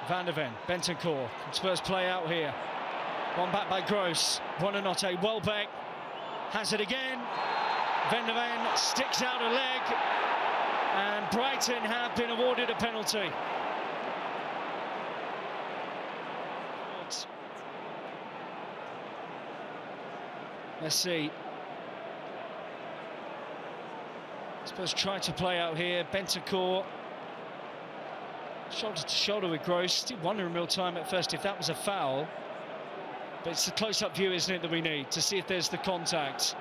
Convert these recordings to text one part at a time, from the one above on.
Van der Ven, Bentancur, Spurs play out here. One back by Gross, Buonanotte, Welbeck has it again. Van der Ven sticks out a leg, and Brighton have been awarded a penalty. Let's see. Spurs try to play out here. Bentancur, shoulder to shoulder with Gross. Did wonder in real time at first if that was a foul, but it's the close-up view, isn't it, that we need to see if there's the contact.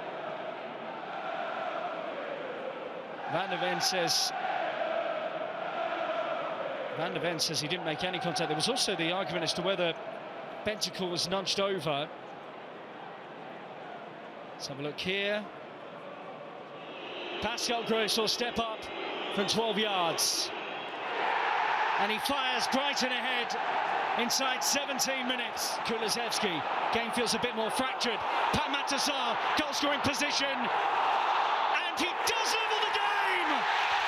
Van der Ven says he didn't make any contact. There was also the argument as to whether Bentancur was nudged over. Let's have a look here. Pascal Gross will step up from 12 yards. And he fires Brighton ahead inside 17 minutes. Kulusevski, game feels a bit more fractured. Pape Matar Sarr, goal-scoring position. And he does level the game!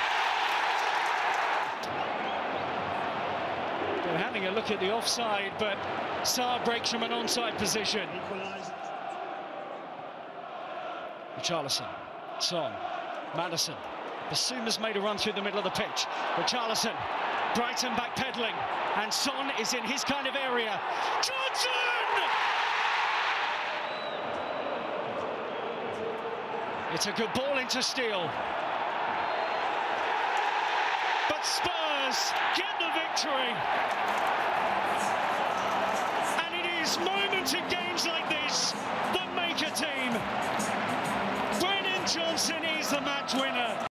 They're having a look at the offside, but Sarr breaks from an onside position. Richarlison, Son, Maddison. Basuma's made a run through the middle of the pitch. Richarlison, Brighton backpedaling, and Son is in his kind of area. Johnson! It's a good ball into Steele. But Spurs get the victory. And it is moments in games like this that make a team. Brennan Johnson is the match winner.